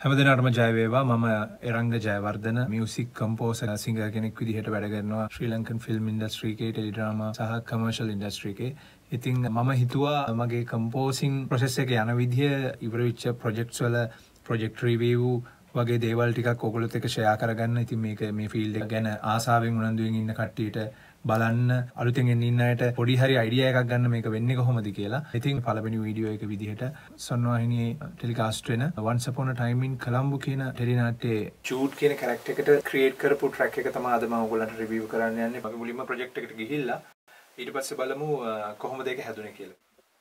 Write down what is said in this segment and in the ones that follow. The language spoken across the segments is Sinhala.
හැමදෙනාටම ජය වේවා. මම Eranga Jayawardhana music composer singer කෙනෙක් විදිහට වැඩ කරනවා ශ්‍රී ලංකන් ෆිල්ම් ඉන්ඩස්ට්‍රි එකේ ටෙලි ඩ්‍රාමා සහ කමර්ෂල් ඉන්ඩස්ට්‍රි එකේ. ඉතින් මම හිතුවා මගේ කම්පෝසිං ප්‍රොසෙස් එක යන විදිහ ඉවර වෙච්ච ප්‍රොජෙක්ට්ස් වල ප්‍රොජෙක්ට් රිවිව් වගේ දේවල් ටිකක් ඔයගොල්ලොත් එක්ක ෂෙයා කරගන්න. ඉතින් මේක මේ ෆීල්ඩ් එක ගැන ආසාවෙන් උනන්දුවෙන් ඉන්න කට්ටියට බලන්න අලුතෙන් ඉන්න අයට පොඩි හරි අයිඩියා එකක් ගන්න මේක වෙන්නේ කොහොමද කියලා. ඉතින් පළවෙනි වීඩියෝ එක විදිහට සොන්වාහිනියේ ටෙලිකාස්ට් වෙන Once Upon a Time in Colombo කියන ටෙලි නාට්‍යයේ Jude කියන කැරක්ටර් එකට ක්‍රියේට් කරපු ට්‍රැක් එක තමයි අද මම ඔයගොල්ලන්ට රිවිව් කරන්න යන්නේ. මගේ මුලින්ම ප්‍රොජෙක්ට් එකට ගිහිල්ලා ඊට පස්සේ බලමු කොහොමද ඒක හැදුනේ කියලා.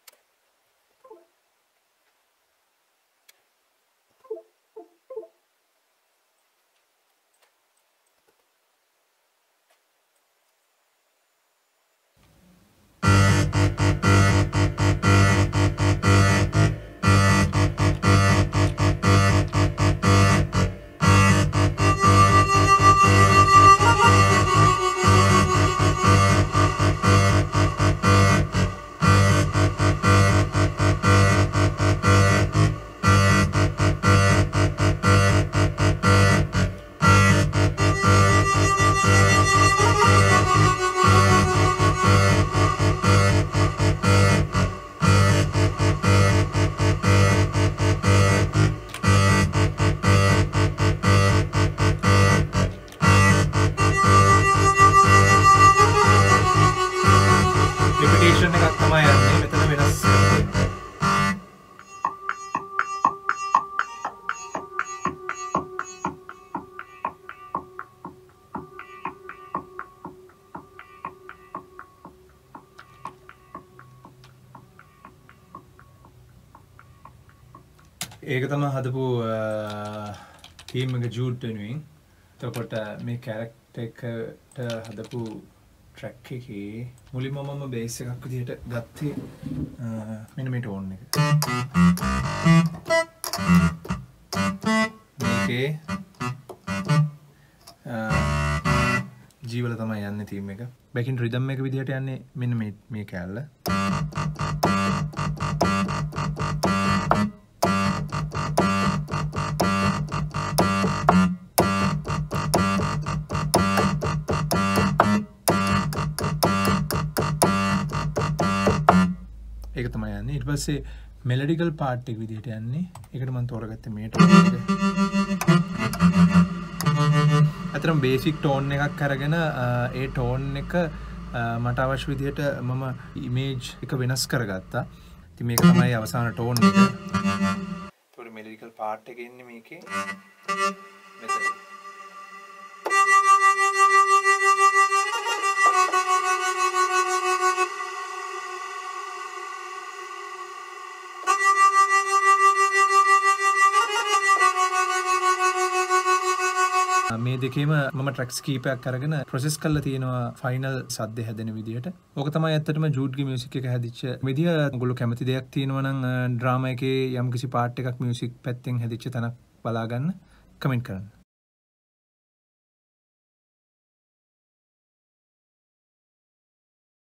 ඒක තමයි හදපු තීම් එක Jude වෙනුවෙන්. එතකොට මේ කැරක්ටර් එකට හදපු ට්‍රැක් එකේ මුලින්ම මම බේස් එකක් විදිහට ගත්තේ මෙන්න මේ ටෝන් එක. මේකේ ජීවල තමයි යන්නේ තීම් එක. බැකින් රිද්ම් එක විදිහට යන්නේ මෙන්න මේ කැල්ල. ඒක තමයි යන්නේ. ඊට පස්සේ මෙලඩිකල් පාර්ට් එක විදිහට යන්නේ. ඒකට මම තෝරගත්තේ මේ ටෝන් එක. අතරම බේසික් ටෝන් එකක් අරගෙන ඒ ටෝන් එක මට අවශ්‍ය විදිහට මම ඉමේජ් එක වෙනස් කරගත්තා. ඉතින් මේක තමයි අවසාන ටෝන් එක. ඒතකොට මෙලඩිකල් පාර්ට් එක ඉන්නේ මේකේ. මෙතන. මේ දෙකේම මම ට්‍රැක්ස් කීපයක් අරගෙන ප්‍රොසෙස් කරලා තියෙනවා ෆයිනල් සද්ද හැදෙන විදිහට. ඕක තමයි ඇත්තටම Jude ගේ මියුසික් එක හැදිච්ච විදිහ. ඔයගොල්ලෝ කැමති දෙයක් තියෙනවා නම් ඩ්‍රාමා එකේ යම්කිසි පාර්ට් එකක් මියුසික් පැත්තෙන් හැදිච්ච තැනක් බලා ගන්න කමෙන්ට් කරන්න.